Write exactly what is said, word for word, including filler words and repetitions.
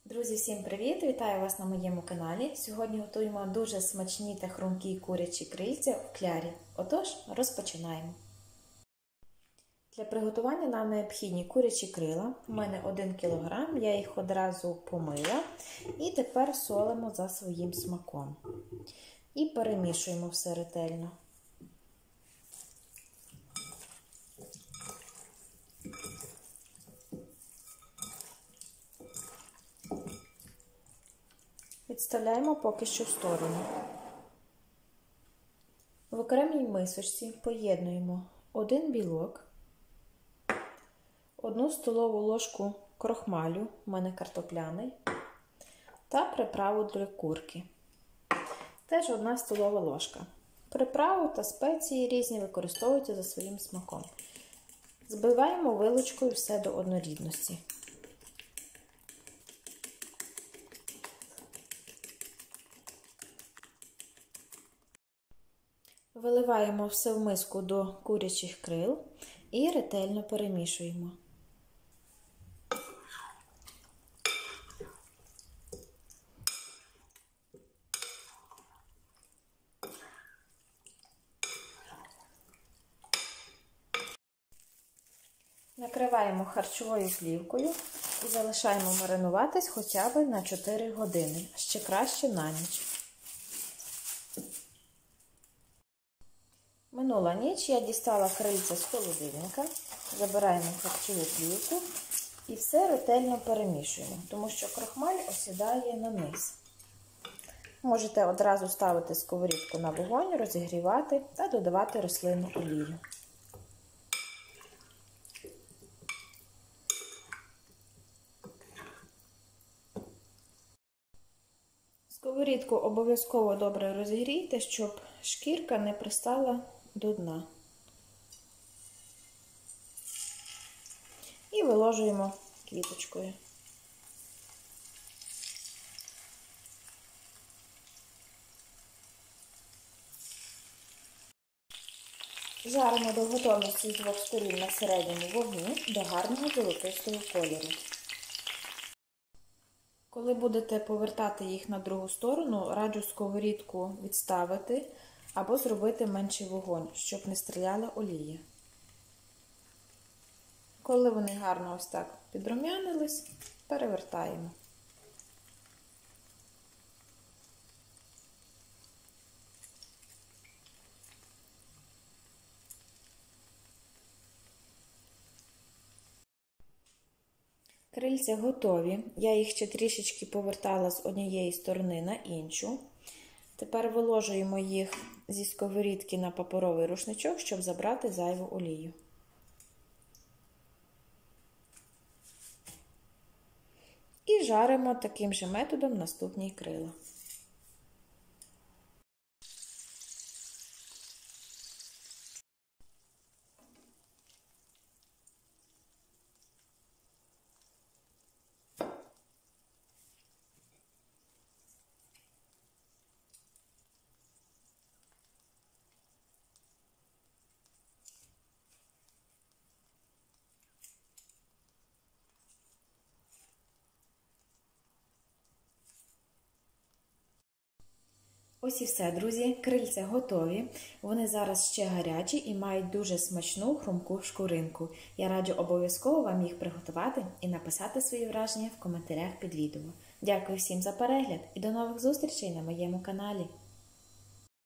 Друзі, всім привіт! Вітаю вас на моєму каналі. Сьогодні готуємо дуже смачні та хрумкі курячі крильця в клярі. Отож, розпочинаємо. Для приготування нам необхідні курячі крила. У мене один кілограм, я їх одразу помила. І тепер солимо за своїм смаком. І перемішуємо все ретельно. Відставляємо поки що в сторону. В окремій мисочці поєднуємо один білок, одну столову ложку крохмалю, у мене картопляний, та приправу для курки. Теж одна столова ложка. Приправу та спеції різні використовуйте за своїм смаком. Збиваємо вилочкою все до однорідності. Виливаємо все в миску до курячих крил і ретельно перемішуємо. Накриваємо харчовою плівкою і залишаємо маринуватись хоча б на чотири години, ще краще на ніч. Минула ніч, я дістала крильця з холодильника, забираємо харчову плівку і все ретельно перемішуємо, тому що крохмаль осідає на низ. Можете одразу ставити сковорідку на вогонь, розігрівати та додавати рослинну олію. Сковорідку обов'язково добре розігрійте, щоб шкірка не пристала до дна. І виложуємо квіточкою. Жаримо до готовності з двох сторін на середньому вогні до гарного золотистого кольору. Коли будете повертати їх на другу сторону, раджу сковорідку відставити або зробити менший вогонь, щоб не стріляла олія. Коли вони гарно ось так підрум'янились, перевертаємо. Крильця готові. Я їх ще трішечки повертала з однієї сторони на іншу. Тепер виложуємо їх зі сковорідки на паперовий рушничок, щоб забрати зайву олію. І жаримо таким же методом наступні крила. Ось і все, друзі. Крильця готові. Вони зараз ще гарячі і мають дуже смачну хрумку шкуринку. Я раджу обов'язково вам їх приготувати і написати свої враження в коментарях під відео. Дякую всім за перегляд і до нових зустрічей на моєму каналі.